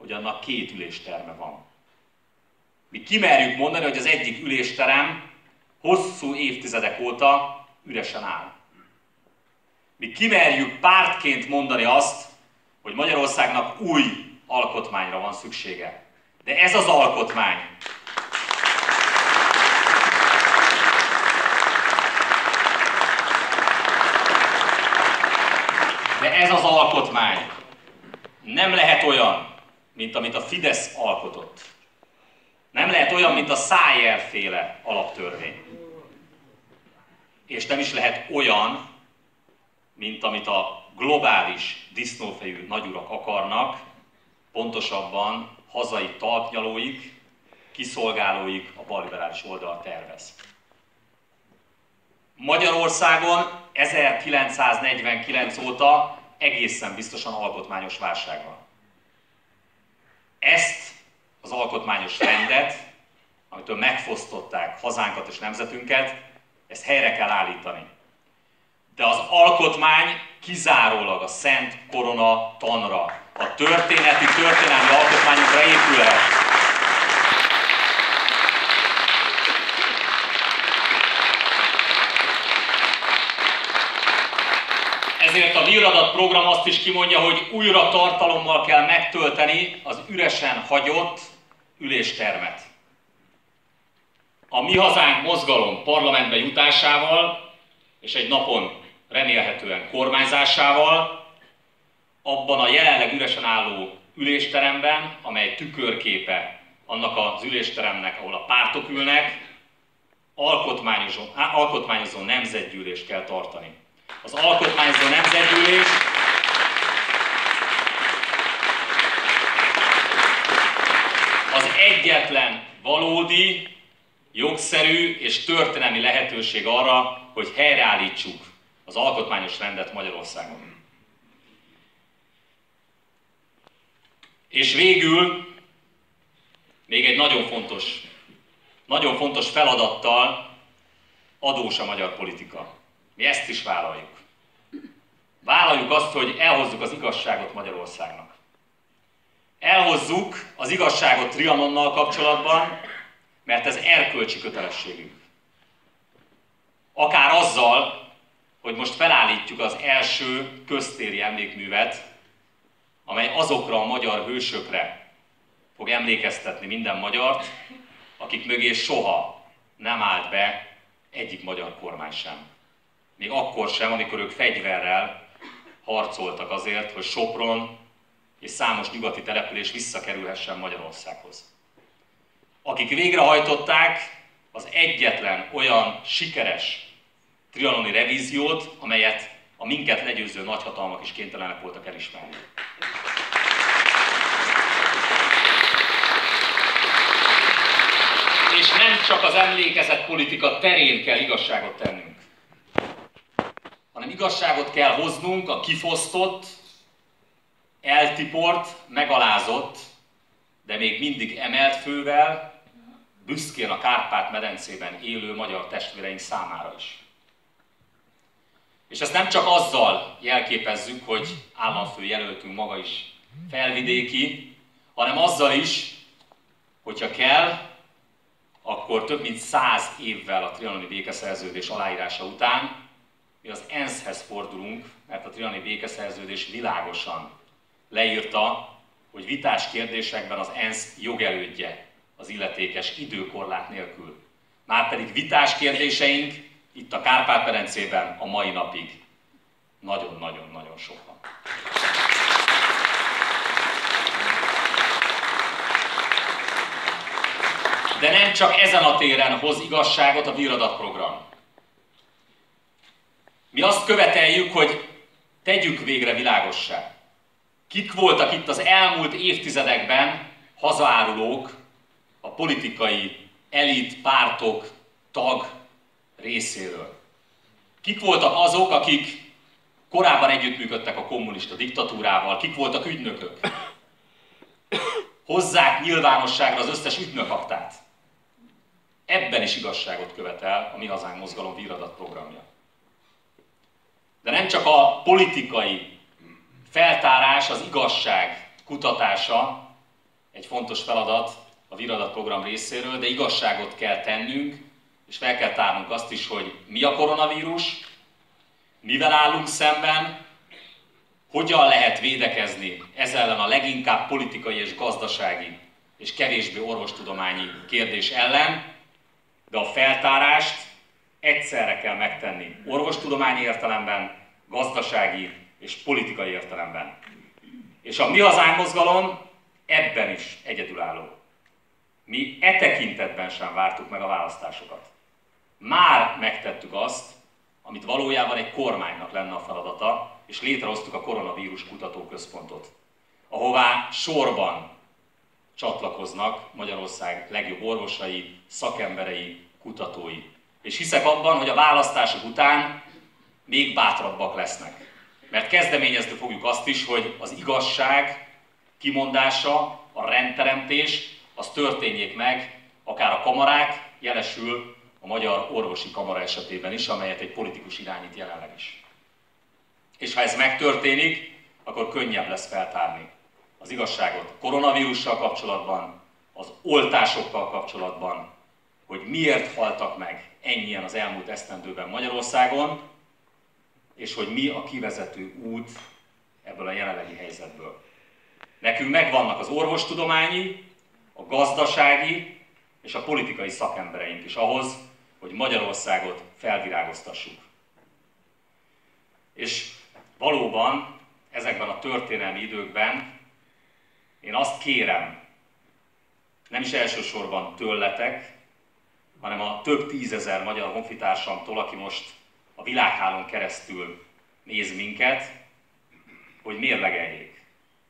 hogy annak 2 ülésterme van. Mi kimerjük mondani, hogy az egyik ülésterem hosszú évtizedek óta üresen áll. Mi kimerjük pártként mondani azt, hogy Magyarországnak új alkotmányra van szüksége. De ez az alkotmány, nem lehet olyan, mint amit a Fidesz alkotott. Nem lehet olyan, mint a Szájer-féle alaptörvény. És nem is lehet olyan, mint amit a globális disznófejű nagyurak akarnak, pontosabban hazai talpnyalóik, kiszolgálóik, a balliberális oldal tervez. Magyarországon 1949 óta egészen biztosan alkotmányos válság van. Ezt az alkotmányos rendet, amitől megfosztották hazánkat és nemzetünket, ezt helyre kell állítani. De az alkotmány kizárólag a Szent Korona tanra, a történelmi alkotmányokra épülhet. Ezért a Virradat program azt is kimondja, hogy újra tartalommal kell megtölteni az üresen hagyott üléstermet. A Mi Hazánk mozgalom parlamentbe jutásával és egy napon remélhetően kormányzásával abban a jelenleg üresen álló ülésteremben, amely tükörképe annak az ülésteremnek, ahol a pártok ülnek, alkotmányozó nemzetgyűlést kell tartani. Az alkotmányozó nemzetgyűlés az egyetlen valódi, jogszerű és történelmi lehetőség arra, hogy helyreállítsuk az alkotmányos rendet Magyarországon. És végül még egy nagyon fontos feladattal adós a magyar politika. Mi ezt is vállaljuk. Vállaljuk azt, hogy elhozzuk az igazságot Magyarországnak. Elhozzuk az igazságot Trianonnal kapcsolatban, mert ez erkölcsi kötelességünk. Akár azzal, hogy most felállítjuk az első köztéri emlékművet, amely azokra a magyar hősökre fog emlékeztetni minden magyart, akik mögé soha nem állt be egyik magyar kormány sem. Még akkor sem, amikor ők fegyverrel harcoltak azért, hogy Sopron és számos nyugati település visszakerülhessen Magyarországhoz. Akik végrehajtották az egyetlen olyan sikeres trianoni revíziót, amelyet a minket legyőző nagyhatalmak is kénytelenek voltak elismerni. És nem csak az emlékezett politika terén kell igazságot tennünk, hanem igazságot kell hoznunk a kifosztott, eltiport, megalázott, de még mindig emelt fővel, büszkén a Kárpát-medencében élő magyar testvéreink számára is. És ezt nem csak azzal jelképezzük, hogy államfő jelöltünk maga is felvidéki, hanem azzal is, hogyha kell, akkor több mint 100 évvel a trianoni békeszerződés aláírása után mi az ENSZ-hez fordulunk, mert a trianoni békeszerződés világosan leírta, hogy vitás kérdésekben az ENSZ jogelődje az illetékes időkorlát nélkül. Márpedig vitás kérdéseink itt a Kárpát-medencében a mai napig nagyon-nagyon-nagyon sok van. De nem csak ezen a téren hoz igazságot a Virradat program. Mi azt követeljük, hogy tegyük végre világossá. Kik voltak itt az elmúlt évtizedekben hazaárulók a politikai elit, pártok, tag részéről? Kik voltak azok, akik korábban együttműködtek a kommunista diktatúrával? Kik voltak ügynökök? Hozzák nyilvánosságra az összes ügynökaktát. Ebben is igazságot követel a Mi Hazánk mozgalom Virradat programja. De nem csak a politikai feltárás, az igazság kutatása, egy fontos feladat a Víradat program részéről, de igazságot kell tennünk, és fel kell tárnunk azt is, hogy mi a koronavírus, mivel állunk szemben, hogyan lehet védekezni ez ellen a leginkább politikai és gazdasági és kevésbé orvostudományi kérdés ellen, de a feltárást egyszerre kell megtenni orvostudományi értelemben, gazdasági és politikai értelemben. És a Mi Hazánk mozgalom ebben is egyedülálló. Mi e tekintetben sem vártuk meg a választásokat. Már megtettük azt, amit valójában egy kormánynak lenne a feladata, és létrehoztuk a Koronavírus Kutatóközpontot, ahová sorban csatlakoznak Magyarország legjobb orvosai, szakemberei, kutatói. És hiszek abban, hogy a választások után még bátrabbak lesznek. Mert kezdeményezni fogjuk azt is, hogy az igazság kimondása, a rendteremtés, az történjék meg, akár a kamarák, jelesül a Magyar Orvosi Kamara esetében is, amelyet egy politikus irányít jelenleg is. És ha ez megtörténik, akkor könnyebb lesz feltárni az igazságot a koronavírussal kapcsolatban, az oltásokkal kapcsolatban, hogy miért haltak meg ennyien az elmúlt esztendőben Magyarországon, és hogy mi a kivezető út ebből a jelenlegi helyzetből. Nekünk megvannak az orvostudományi, a gazdasági és a politikai szakembereink is ahhoz, hogy Magyarországot felvirágoztassuk. És valóban ezekben a történelmi időkben én azt kérem, nem is elsősorban tőletek, hanem a több tízezer magyar honfitársamtól, aki most a világhálón keresztül néz minket, hogy mérlegeljék.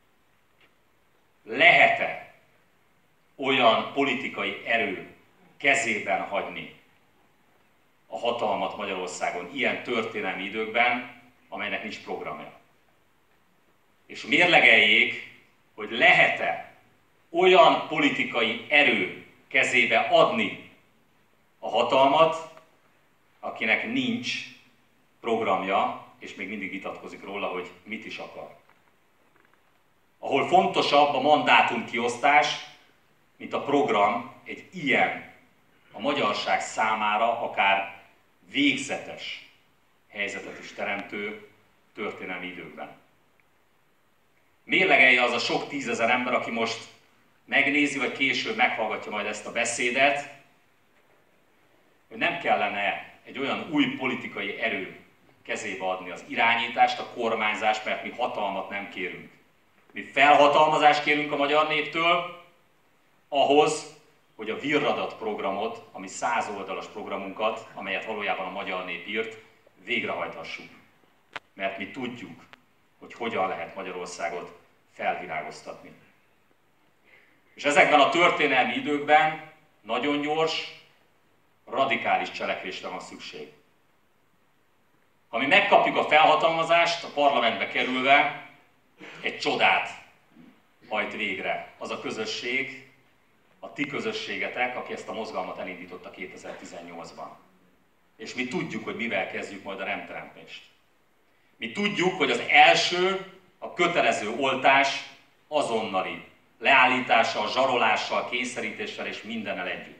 Lehet-e olyan politikai erő kezében hagyni a hatalmat Magyarországon ilyen történelmi időkben, amelynek nincs programja? És mérlegeljék, hogy lehet-e olyan politikai erő kezébe adni a hatalmat, akinek nincs programja, és még mindig vitatkozik róla, hogy mit is akar. Ahol fontosabb a mandátum kiosztás, mint a program egy ilyen, a magyarság számára akár végzetes helyzetet is teremtő történelmi időkben. Mérlegelje az a sok tízezer ember, aki most megnézi, vagy később meghallgatja majd ezt a beszédet, hogy nem kellene egy olyan új politikai erő kezébe adni az irányítást, a kormányzást, mert mi hatalmat nem kérünk. Mi felhatalmazást kérünk a magyar néptől ahhoz, hogy a Víradat programot, ami 100 oldalas programunkat, amelyet valójában a magyar nép írt, végrehajthassuk. Mert mi tudjuk, hogy hogyan lehet Magyarországot felvirágoztatni. És ezekben a történelmi időkben nagyon gyors, radikális cselekvésre van szükség. Ha mi megkapjuk a felhatalmazást, a parlamentbe kerülve egy csodát hajt végre az a közösség, a ti közösségetek, aki ezt a mozgalmat elindította 2018-ban. És mi tudjuk, hogy mivel kezdjük majd a rendteremtést. Mi tudjuk, hogy az első, a kötelező oltás azonnali leállítással, zsarolással, kényszerítéssel és mindennel együtt.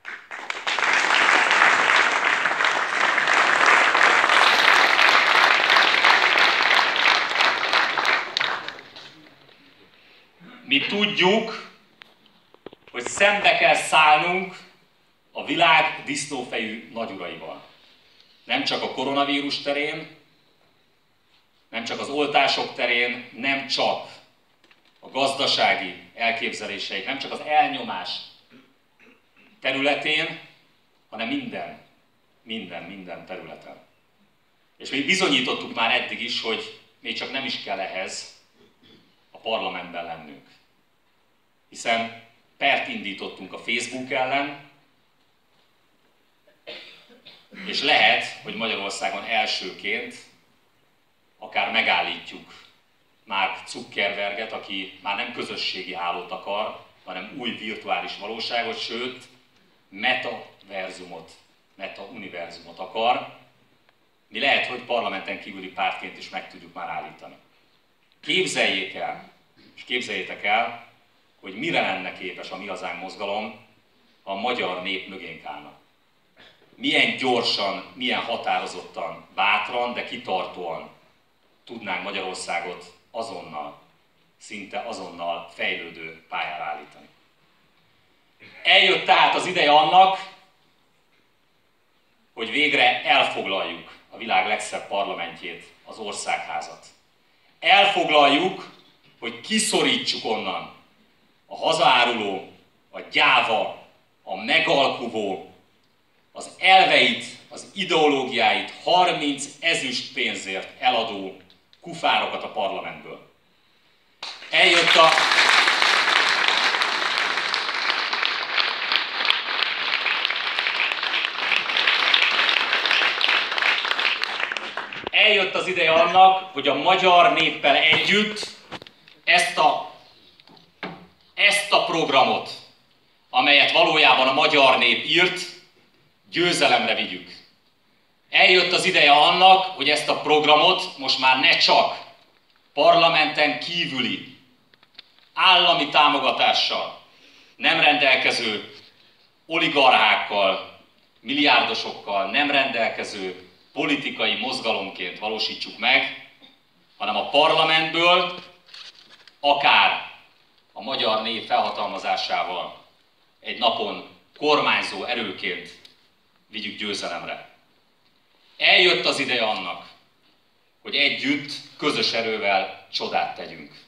Mi tudjuk, hogy szembe kell szállnunk a világ disznófejű nagyuraival. Nem csak a koronavírus terén, nem csak az oltások terén, nem csak a gazdasági elképzeléseik, nem csak az elnyomás területén, hanem minden területen. És mi bizonyítottuk már eddig is, hogy még csak nem is kell ehhez a parlamentben lennünk. Hiszen pert indítottunk a Facebook ellen, és lehet, hogy Magyarországon elsőként akár megállítjuk Mark Zuckerberget, aki már nem közösségi hálót akar, hanem új virtuális valóságot, sőt, meta-univerzumot akar. Mi lehet, hogy parlamenten kívüli pártként is meg tudjuk már állítani. Képzeljék el, és képzeljétek el, hogy mire lenne képes a Mi Hazánk mozgalom, ha a magyar nép mögénk állna. Milyen gyorsan, milyen határozottan, bátran, de kitartóan tudnánk Magyarországot azonnal, szinte azonnal fejlődő pályára állítani. Eljött tehát az ideje annak, hogy végre elfoglaljuk a világ legszebb parlamentjét, az Országházat. Elfoglaljuk, hogy kiszorítsuk onnan a hazaáruló, a gyáva, a megalkuvó, az elveit, az ideológiáit 30 ezüst pénzért eladó kufárokat a parlamentből. Eljött az ideje annak, hogy a magyar néppel együtt ezt a programot, amelyet valójában a magyar nép írt, győzelemre vigyük. Eljött az ideje annak, hogy ezt a programot most már ne csak parlamenten kívüli, állami támogatással nem rendelkező oligarchákkal, milliárdosokkal nem rendelkező politikai mozgalomként valósítsuk meg, hanem a parlamentből, akár a magyar nép felhatalmazásával egy napon kormányzó erőként vigyük győzelemre. Eljött az ideje annak, hogy együtt, közös erővel csodát tegyünk.